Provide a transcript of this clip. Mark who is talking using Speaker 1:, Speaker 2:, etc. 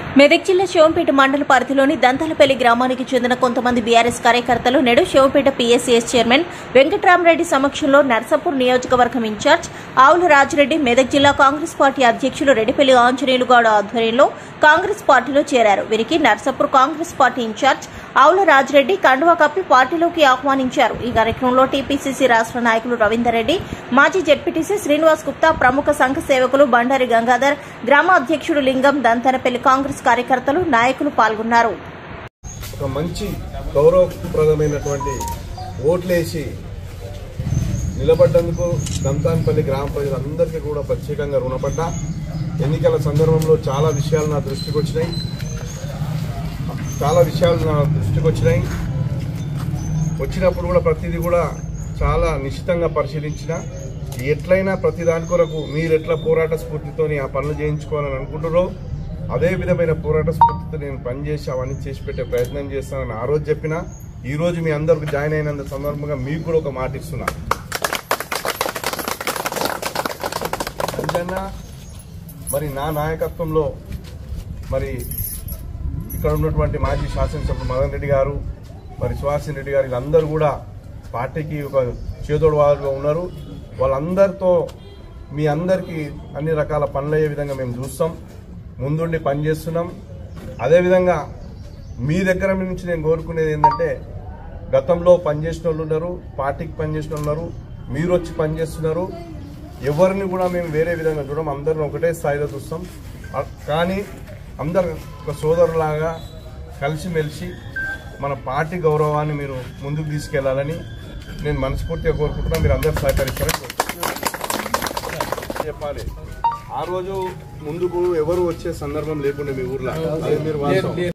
Speaker 1: మెదక్ జిల్లా శివంపేట మండల పరిధిలోని దంతాలపల్లి గ్రామానికి చెందిన కొంతమంది బీఆర్ఎస్ కార్యకర్తలు నేడు శివంపేట పీఎస్సీఎస్ చైర్మన్ వెంకట్రామరెడ్డి సమక్షంలో నర్సాపూర్ నియోజకవర్గం ఇన్ఛార్జ్ ఆవుల రాజిరెడ్డి, మెదక్ జిల్లా కాంగ్రెస్ పార్టీ అధ్యక్షులు రెడ్డిపల్లి ఆంజనేయులు గౌడ ఆధ్వర్యంలో కాంగ్రెస్ పార్టీలో చేరారు. వీరికి నర్సాపూర్ కాంగ్రెస్ పార్టీ ఇన్ఛార్జ్ ఆవుల రాజిరెడ్డి కండువా కప్పి పార్టీలోకి ఆహ్వానించారు. ఈ కార్యక్రమంలో టీపీసీసీ రాష్ట్ర నాయకులు రవీందర్ రెడ్డి, మాజీ జెడ్పీటీసీ శ్రీనివాస్ గుప్తా, ప్రముఖ సంఘ సేవకులు బండారి గంగాధర్, గ్రామ అధ్యక్షుడు లింగం, దంతనపల్లి కాంగ్రెస్ కార్యకర్తలు, నాయకులు పాల్గొన్నారు.
Speaker 2: ఒక మంచి గౌరవప్రదమైనటువంటి ఓట్లేసి నిలబడ్డందుకు దంతాన్పల్లి గ్రామ ప్రజలందరికీ కూడా ప్రత్యేకంగా రుణపడ్డా. ఎన్నికల సందర్భంలో చాలా విషయాలు నా దృష్టికి వచ్చినాయి. వచ్చినప్పుడు కూడా ప్రతిదీ కూడా చాలా నిశ్చితంగా పరిశీలించిన. ఎట్లయినా ప్రతి దాని కొరకు మీరు ఎట్లా పోరాట స్ఫూర్తితోని ఆ పనులు చేయించుకోవాలని అనుకుంటున్నారో అదే విధమైన పోరాట స్ఫూర్తితో నేను పనిచేసి అవన్నీ చేసి పెట్టే ప్రయత్నం చేస్తానని ఆ రోజు చెప్పిన. ఈ రోజు మీ అందరికి జాయిన్ అయినంత సందర్భంగా మీకు కూడా ఒక మాట ఇస్తున్నా. అంజన్న మరి నా నాయకత్వంలో మరి ఇక్కడ ఉన్నటువంటి మాజీ శాసనసభ్యులు మదన్ రెడ్డి గారు, మరి సుహాసిని రెడ్డి గారు, వీళ్ళందరూ కూడా పార్టీకి ఒక చేదోడు వాదులుగా ఉన్నారు. వాళ్ళందరితో మీ అందరికీ అన్ని రకాల పనులయ్యే విధంగా మేము చూస్తాం, ముందుండి పనిచేస్తున్నాం. అదేవిధంగా మీ దగ్గర నుంచి నేను కోరుకునేది ఏంటంటే, గతంలో పనిచేసిన వాళ్ళు ఉన్నారు, పార్టీకి పనిచేసిన వాళ్ళు ఉన్నారు, మీరు వచ్చి పనిచేస్తున్నారు. ఎవరిని కూడా మేము వేరే విధంగా చూడం, అందరిని ఒకటే స్థాయిలో చూస్తాం. కానీ అందరు ఒక సోదరులాగా కలిసిమెలిసి మన పార్టీ గౌరవాన్ని మీరు ముందుకు తీసుకెళ్లాలని నేను మనస్ఫూర్తిగా కోరుకుంటున్నా. మీరు అందరూ సహకరిస్తారని చెప్పాలి. ఆ రోజు ముందుకు ఎవరు వచ్చే సందర్భం లేకుండా మీ ఊర్లో, అదే మీరు